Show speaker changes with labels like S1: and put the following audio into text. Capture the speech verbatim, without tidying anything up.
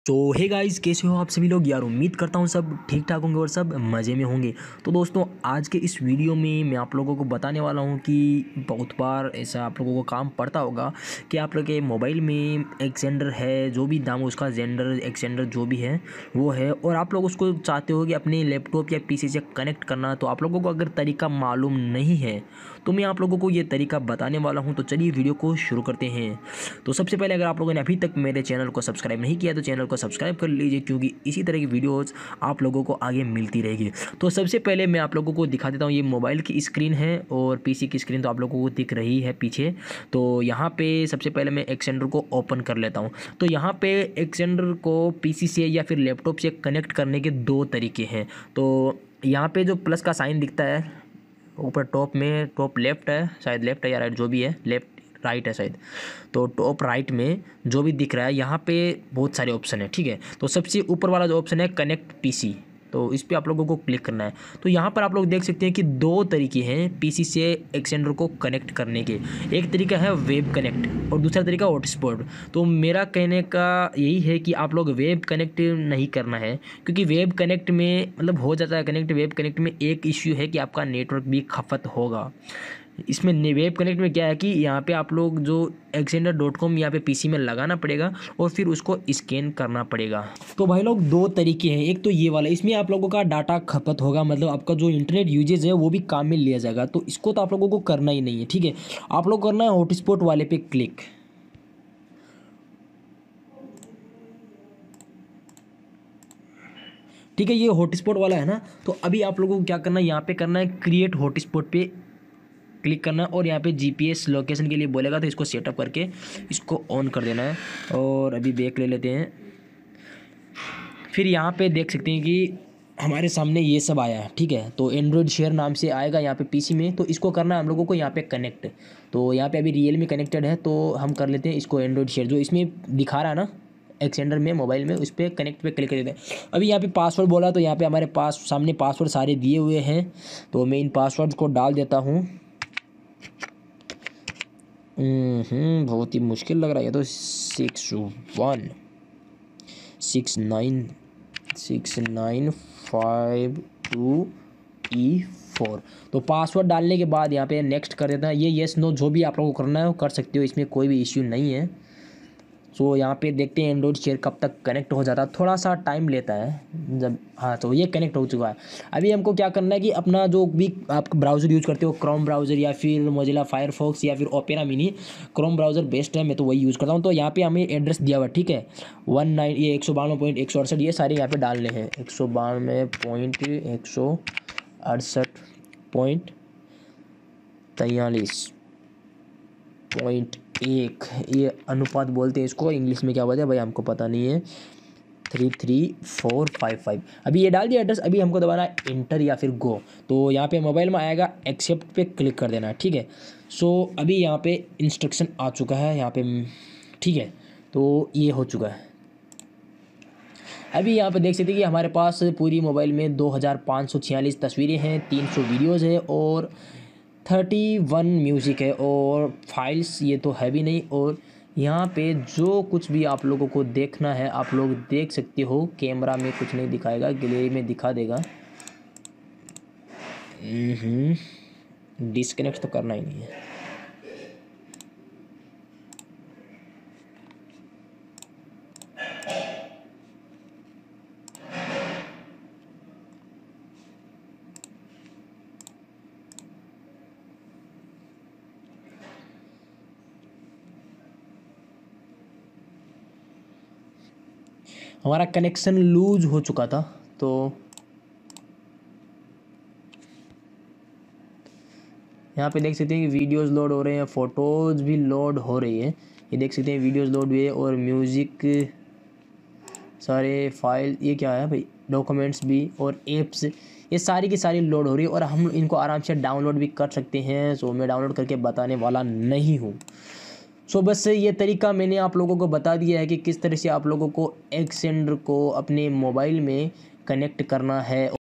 S1: तो hey guys, कैसे हो आप सभी लोग। यार उम्मीद करता हूँ सब ठीक ठाक होंगे और सब मज़े में होंगे। तो दोस्तों, आज के इस वीडियो में मैं आप लोगों को बताने वाला हूँ कि बहुत बार ऐसा आप लोगों को काम पड़ता होगा कि आप लोग के मोबाइल में एक्सटेंडर है, जो भी नाम है उसका, जेंडर एक्सटेंडर जो भी है वो है, और आप लोग उसको चाहते हो कि अपने लैपटॉप या पीसी से कनेक्ट करना। तो आप लोगों को अगर तरीका मालूम नहीं है तो मैं आप लोगों को ये तरीका बताने वाला हूँ। तो चलिए वीडियो को शुरू करते हैं। तो सबसे पहले, अगर आप लोगों ने अभी तक मेरे चैनल को सब्सक्राइब नहीं किया तो चैनल को सब्सक्राइब कर लीजिए, क्योंकि इसी तरह की वीडियोस आप लोगों को आगे मिलती रहेगी। तो सबसे पहले मैं आप लोगों को दिखा देता हूँ, ये मोबाइल की स्क्रीन है और पीसी की स्क्रीन तो आप लोगों को दिख रही है पीछे। तो यहाँ पे सबसे पहले मैं एक्सटेंडर को ओपन कर लेता हूँ। तो यहाँ पे एक्सटेंडर को पीसी से या फिर लैपटॉप से कनेक्ट करने के दो तरीके हैं। तो यहाँ पे जो प्लस का साइन दिखता है ऊपर टॉप में, टॉप लेफ्ट है शायद, लेफ्ट है या राइट, जो भी है, लेफ्ट राइट है शायद। तो टॉप राइट में जो भी दिख रहा है यहाँ पे बहुत सारे ऑप्शन है, ठीक है। तो सबसे ऊपर वाला जो ऑप्शन है कनेक्ट पीसी, तो इस पर आप लोगों को क्लिक करना है। तो यहाँ पर आप लोग देख सकते हैं कि दो तरीके हैं पीसी से एक्सटेंडर को कनेक्ट करने के। एक तरीका है वेब कनेक्ट और दूसरा तरीका हॉटस्पॉट। तो मेरा कहने का यही है कि आप लोग वेब कनेक्ट नहीं करना है, क्योंकि वेब कनेक्ट में मतलब हो जाता है कनेक्ट। वेब कनेक्ट में एक इश्यू है कि आपका नेटवर्क भी खपत होगा। इसमें वेब कनेक्ट में क्या है कि यहाँ पे आप लोग जो एक्सटेंडर डॉट कॉम यहाँ पे पीसी में लगाना पड़ेगा और फिर उसको स्कैन करना पड़ेगा। तो भाई लोग, दो तरीके हैं। एक तो ये वाला, इसमें आप लोगों का डाटा खपत होगा, मतलब आपका जो इंटरनेट यूजेज है वो भी काम में लिया जाएगा। तो इसको तो आप लोगों को करना ही नहीं है, ठीक है। आप लोग करना है हॉटस्पॉट वाले पे क्लिक। ठीक है, ये हॉटस्पॉट वाला है ना। तो अभी आप लोगों को क्या करना है, यहाँ पे करना है क्रिएट हॉटस्पॉट पे क्लिक करना है और यहाँ पे जीपीएस लोकेशन के लिए बोलेगा, तो इसको सेटअप करके इसको ऑन कर देना है। और अभी बैक ले लेते हैं। फिर यहाँ पे देख सकते हैं कि हमारे सामने ये सब आया है, ठीक है। तो एंड्रॉयड शेयर नाम से आएगा यहाँ पे पीसी में। तो इसको करना है हम लोगों को यहाँ पे कनेक्ट। तो यहाँ पे अभी रियल मी कनेक्टेड है, तो हम कर लेते हैं इसको एंड्रॉयड शेयर, जो इसमें दिखा रहा है ना एक्सटेंडर में मोबाइल में, उस पर कनेक्ट पे क्लिक कर देते हैं। अभी यहाँ पे पासवर्ड बोला, तो यहाँ पे हमारे पास सामने पासवर्ड सारे दिए हुए हैं। तो मैं इन पासवर्ड को डाल देता हूँ। हम्म बहुत ही मुश्किल लग रहा है तो six one six nine six nine five two E four. तो पासवर्ड डालने के बाद यहाँ पे नेक्स्ट कर देता है। ये येस नो जो भी आप लोगों को करना है वो कर सकते हो, इसमें कोई भी इश्यू नहीं है। सो यहाँ पे देखते हैं एंड्रॉयड शेयर कब तक कनेक्ट हो जाता है, थोड़ा सा टाइम लेता है जब। हाँ, तो ये कनेक्ट हो चुका है। अभी हमको क्या करना है कि अपना जो भी आप ब्राउज़र यूज़ करते हो, क्रोम ब्राउज़र या फिर मोजिला फायरफॉक्स या फिर Opera Mini, Chrome browser best है, मैं तो वही यूज़ करता हूँ। तो यहाँ पे हमें एड्रेस दिया हुआ है, ठीक है। वन नाइन ये एक सौ बानवे पॉइंट एक सौ अड़सठ ये सारे यहाँ पे डालने हैं। एक सौ बानवे पॉइंट एक सौ अड़सठ पॉइंट तैंतालीस पॉइंट एक, ये अनुपात बोलते हैं इसको, इंग्लिश में क्या बोलते हैं भाई हमको पता नहीं है। Three three four five five अभी ये डाल दिया एड्रेस। अभी हमको दबाना है इंटर या फिर गो। तो यहाँ पे मोबाइल में आएगा एक्सेप्ट पे क्लिक कर देना है, ठीक है। सो अभी यहाँ पे इंस्ट्रक्शन आ चुका है यहाँ पे, ठीक है। तो ये हो चुका है। अभी यहाँ पे देख सकते हैं कि हमारे पास पूरी मोबाइल में दो हज़ार पाँच सौ छियालीस तस्वीरें हैं, तीन सौ वीडियोज़ है और थर्टी वन म्यूज़िक है और फाइल्स ये तो है भी नहीं। और यहाँ पे जो कुछ भी आप लोगों को देखना है आप लोग देख सकते हो। कैमरा में कुछ नहीं दिखाएगा, गैलरी में दिखा देगा। डिस्कनेक्ट तो करना ही नहीं है। हमारा कनेक्शन लूज हो चुका था, तो यहाँ पे देख सकते हैं कि वीडियोस लोड हो रहे हैं, फ़ोटोज़ भी लोड हो रही है। ये देख सकते हैं वीडियोस लोड हुए और म्यूज़िक सारे फाइल, ये क्या है भाई, डॉक्यूमेंट्स भी और एप्स, ये सारी की सारी लोड हो रही है और हम इनको आराम से डाउनलोड भी कर सकते हैं। सो मैं डाउनलोड करके बताने वाला नहीं हूँ। सो बस ये तरीका मैंने आप लोगों को बता दिया है कि किस तरह से आप लोगों को एक्सटेंडर को अपने मोबाइल में कनेक्ट करना है।